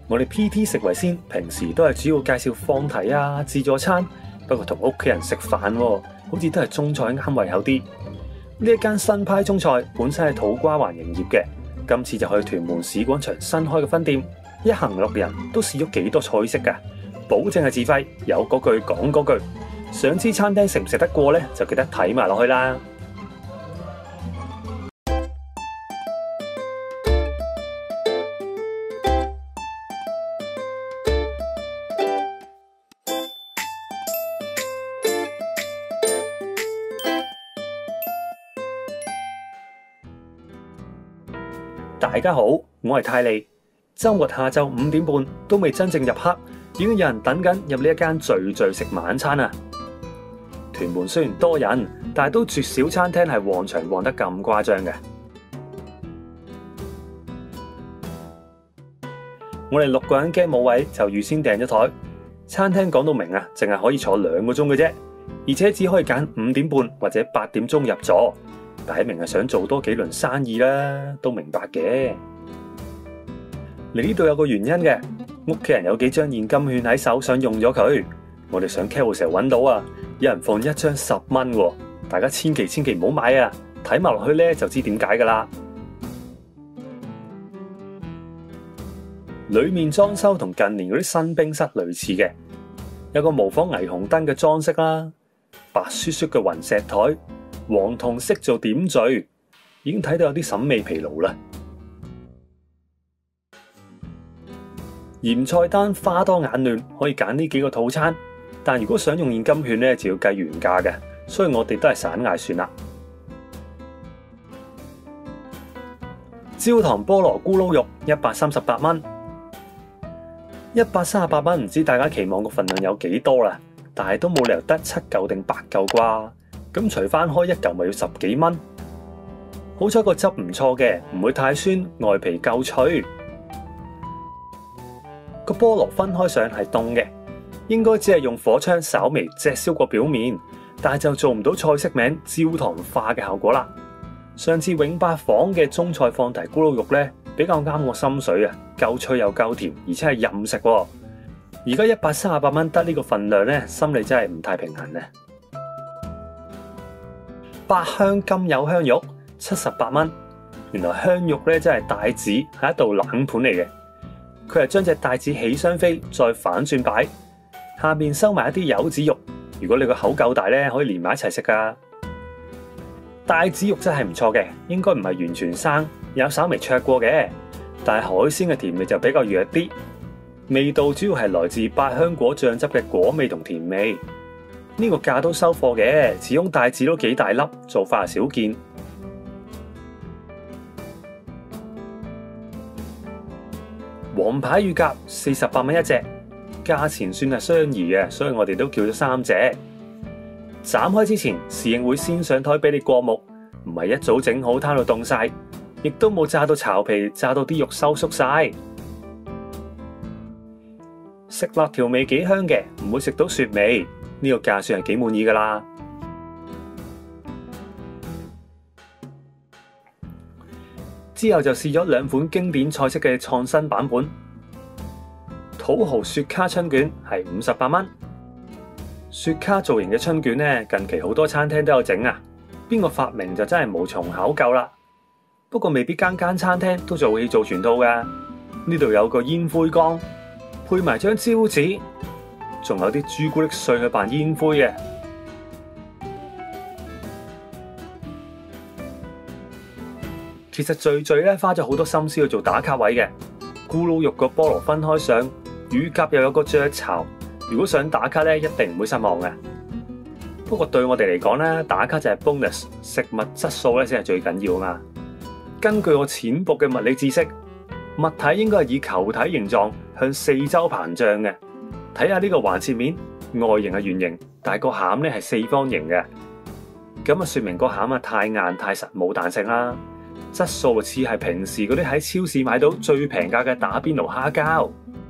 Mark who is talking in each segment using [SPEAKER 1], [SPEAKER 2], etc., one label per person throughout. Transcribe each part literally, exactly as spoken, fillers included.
[SPEAKER 1] 我哋 P T 食為先，平時都係主要介紹放題啊、自助餐，不過同屋企人食飯喎，好似都係中菜啱胃口啲。呢一間新派中菜本身係土瓜灣營業嘅，今次就去屯門市廣場新開嘅分店，一行六人都試咗幾多菜式㗎，保證係自費，有嗰句講嗰句。想知餐廳食唔食得過呢，就記得睇埋落去啦。大家好，我係泰利。周末下晝五點半都未真正入黑，已經有人等緊入呢一間聚聚食晚餐啊！屯門雖然多人，但係都絕少餐廳係旺場旺得咁誇張嘅。我哋六個人驚冇位，就預先訂咗台。餐廳講到明啊，淨係可以坐兩個鐘嘅啫，而且只可以揀五點半或者八點鐘入座。擺明係想做多幾輪生意啦，都明白嘅。嚟呢度有個原因嘅，屋企人有幾張現金券喺手，想用咗佢。我哋上 Carousell 揾到啊，有人放一張十蚊喎，大家千祈千祈唔好買啊！睇埋落去咧就知點解噶啦。裏面裝修同近年嗰啲新冰室類似嘅，有個模仿霓虹燈嘅裝飾啦，白雪雪嘅雲石台。黃銅色做點綴，已經睇到有啲審美疲勞啦。鹽菜單花多眼亂，可以揀呢幾個套餐，但如果想用現金券咧，就要計原價嘅，所以我哋都係散嗌算啦。焦糖菠蘿咕嚕肉一百三十八蚊，一百三十八蚊，唔知大家期望個份量有幾多啦？但係都冇理由得七嚿定八嚿啩？咁除翻開一嚿咪要十幾蚊，好彩個汁唔錯嘅，唔會太酸，外皮夠脆。個菠蘿分開上係凍嘅，應該只係用火槍稍微炙燒過表面，但係就做唔到菜式名焦糖化嘅效果啦。上次永八坊嘅中菜放題咕嚕肉呢，比較啱我心水啊，夠脆又夠甜，而且係任食。而家一百三十八蚊得呢個份量呢，心理真係唔太平衡啊！八香金柚香肉七十八蚊，原來香肉咧真係帶子，係一道冷盤嚟嘅。佢係將隻帶子起雙飛，再反轉擺，下面收埋一啲柚子肉。如果你個口夠大咧，可以連埋一齊食噶。帶子肉真係唔錯嘅，應該唔係完全生，有稍微灼過嘅，但係海鮮嘅甜味就比較弱啲。味道主要係來自百香果醬汁嘅果味同甜味。呢個價都收貨嘅，始終帶子都幾大粒，做法少見。黃牌乳鴿四十八蚊一隻，價錢算係相宜嘅，所以我哋都叫咗三隻。斬開之前，侍應會先上台俾你過目，唔係一早整好攤到凍晒，亦都冇炸到巢皮，炸到啲肉收縮晒。食辣條味幾香嘅，唔會食到雪味。呢個價算係幾滿意噶啦。之後就試咗兩款經典菜式嘅創新版本。土豪雪卡春卷係五十八蚊。雪卡造型嘅春卷呢，近期好多餐廳都有整啊。邊個發明就真係無從考究啦。不過未必間間餐廳都做戲做全套噶。呢度有個煙灰缸，配埋張招紙。仲有啲朱古力碎去扮煙灰嘅。其實聚聚咧花咗好多心思去做打卡位嘅。咕嚕肉個菠蘿分開上，乳鴿又有個雀巢。如果想打卡咧，一定唔會失望嘅。不過對我哋嚟講咧，打卡就係 bonus， 食物質素咧先係最緊要啊嘛。根據我淺薄嘅物理知識，物體應該係以球體形狀向四周膨脹嘅。睇下呢個橫切面，外形係圓形，但係個餡咧係四方形嘅，咁啊說明個餡啊太硬太實冇彈性啦，質素似係平時嗰啲喺超市買到最平價嘅打邊爐蝦膠。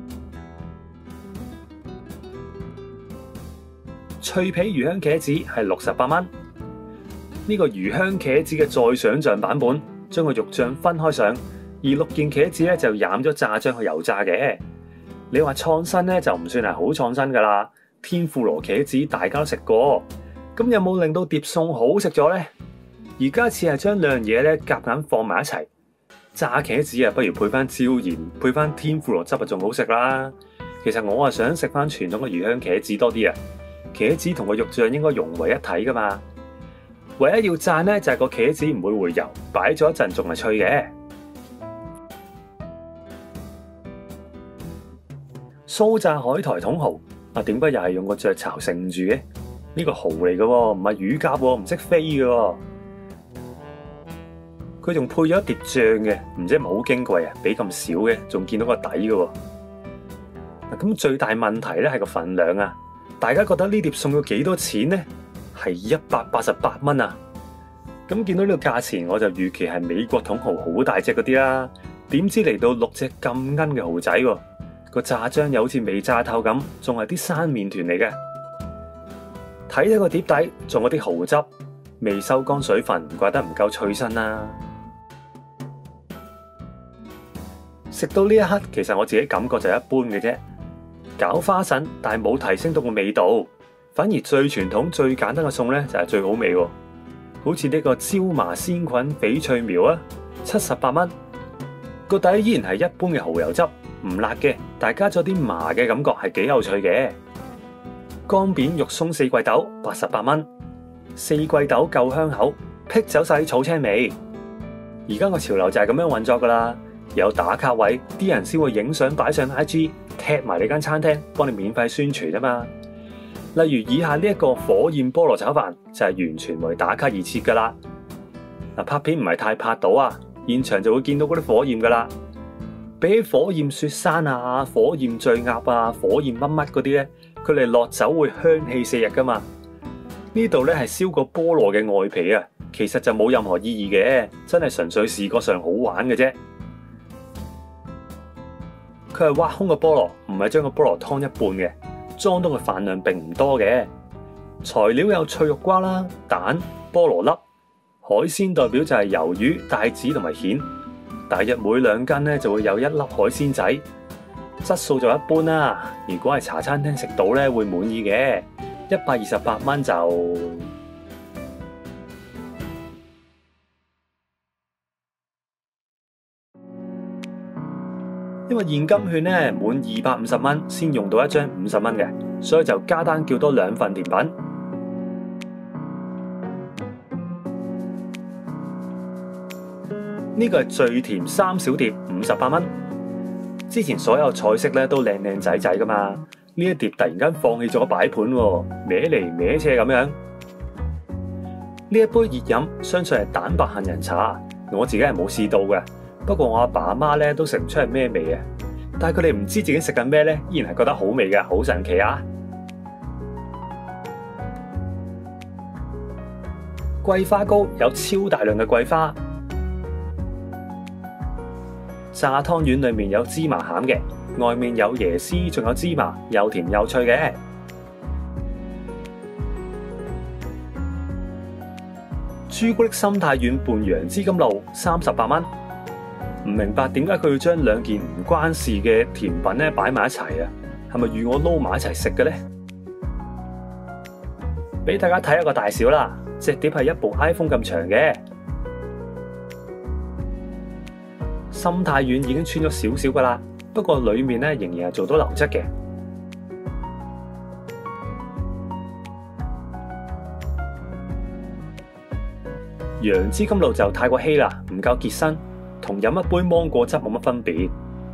[SPEAKER 1] 脆皮魚香茄子係六十八蚊，呢個魚香茄子嘅再想像版本，將個肉醬分開上，而六件茄子咧就染咗炸漿去油炸嘅。 你話創新咧就唔算係好創新噶啦。天婦羅茄子大家都食過，咁有冇令到碟餸好食咗呢？而家似係將兩樣嘢咧夾硬放埋一齊，炸茄子啊，不如配翻椒鹽，配翻天婦羅汁啊，仲好食啦。其實我啊想食翻傳統嘅魚香茄子多啲啊，茄子同個肉醬應該融為一體噶嘛。唯一要讚咧就係個茄子唔會回油，擺咗一陣仲係脆嘅。酥炸海苔筒蠔啊，點解又係用個雀巢盛住嘅？呢個蠔嚟嘅喎，唔係乳鴿喎，唔識飛嘅喎。佢仲配咗一碟醬嘅，唔知係咪好矜貴啊？俾咁少嘅，仲見到個底嘅喎。咁最大問題咧係個份量啊！大家覺得呢碟餸要幾多錢呢？係一百八十八蚊啊！咁見到呢個價錢，我就預期係美國筒蠔好大隻嗰啲啦。點知嚟到六隻咁奀嘅蠔仔喎，個炸漿又好似未炸透咁，仲係啲生麵團嚟嘅。睇睇個碟底，仲有啲蠔汁，未收乾水分，唔怪得唔夠脆身啦。食到呢一刻，其實我自己感覺就一般嘅啫，搞花神，但係冇提升到個味道。反而最傳統、最簡單嘅餸咧就係最好味喎。好似呢個椒麻鮮菌翡翠苗啊，七十八蚊，個底依然係一般嘅蠔油汁，唔辣嘅，但係加咗啲麻嘅感覺係幾有趣嘅。乾煸肉鬆四季豆八十八蚊，四季豆夠香口，辟走晒啲草青味。而家個潮流就係咁樣運作噶啦。有打卡位，啲人先會影相擺上 I G， 踢埋你間餐廳，幫你免費宣傳啊嘛。例如以下呢一個火焰菠蘿炒飯就係完全為打卡而設噶啦。嗱，拍片唔係太拍到啊，現場就會見到嗰啲火焰噶啦。比起火焰雪山啊、火焰醉鴨啊、火焰乜乜嗰啲咧，佢哋落酒會香氣四溢噶嘛。呢度咧係燒個菠蘿嘅外皮啊，其實就冇任何意義嘅，真係純粹視覺上好玩嘅啫。佢係挖空個菠蘿，唔係將個菠蘿劏一半嘅，裝到嘅飯量並唔多嘅。材料有脆肉瓜啦、蛋、菠蘿粒，海鮮代表就係魷魚、帶子同埋蜆，大約每兩斤咧就會有一粒海鮮仔，質素就一般啦。如果係茶餐廳食到咧，會滿意嘅。一百二十八蚊就。因為現金券咧滿二百五十蚊先用到一張五十蚊嘅，所以就加單叫多兩份甜品。呢個係最甜三小碟，五十八蚊。之前所有菜式咧都靚靚仔仔噶嘛，呢一碟突然間放棄咗擺盤，歪嚟歪斜咁樣。呢一杯熱飲相信係蛋白杏仁茶，我自己係冇試到嘅。不過我阿爸阿媽咧都食唔出係咩味嘅，但係佢哋唔知自己食緊咩咧，依然係覺得好味嘅，好神奇啊！桂花糕有超大量嘅桂花，炸湯圓裏面有芝麻餡嘅，外面有椰絲，仲有芝麻，又甜又脆嘅。朱古力心太軟拌楊枝甘露三十八蚊。唔明白點解佢要將兩件唔關事嘅甜品咧擺埋一齊啊？係咪預我撈埋一齊食嘅咧？俾大家睇一個大小啦，隻碟係一部 iPhone 咁長嘅。心太軟已經穿咗少少噶啦，不過裏面咧仍然係做到流質嘅。楊枝甘露就太過稀啦，唔夠結身。同飲一杯芒果汁冇乜分別。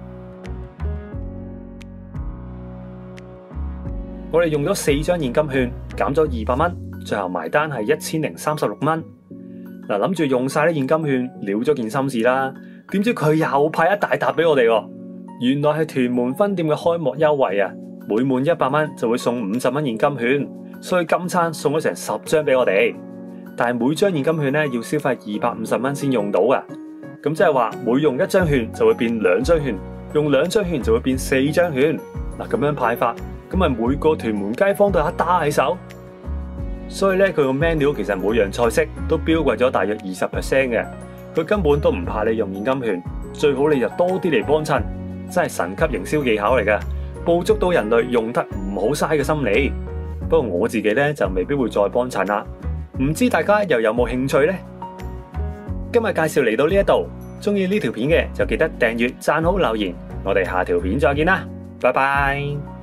[SPEAKER 1] 我哋用咗四張現金券，減咗二百蚊，最後埋單係一千零三十六蚊。嗱，諗住用晒啲現金券，了咗件心事啦。點知佢又派一大沓俾我哋喎。原來係屯門分店嘅開幕優惠啊！每滿一百蚊就會送五十蚊現金券，所以今餐送咗成十張俾我哋。但係每張現金券咧要消費二百五十蚊先用到噶。咁即係話每用一張券就會變兩張券，用兩張券就會變四張券。嗱，咁樣派發，咁咪每個屯門街坊都有一打喺手。所以咧，佢個 menu 其實每樣菜式都標貴咗大約二十 percent 嘅。佢根本都唔怕你用現金券，最好你就多啲嚟幫襯，真係神級營銷技巧嚟㗎。 捕捉到人類用得唔好嘥嘅心理。不過我自己咧就未必會再幫襯啦，唔知大家又有冇興趣呢？今日介紹嚟到呢一度，中意呢條片嘅就記得訂閱、讚好、留言，我哋下條片再見啦，拜拜。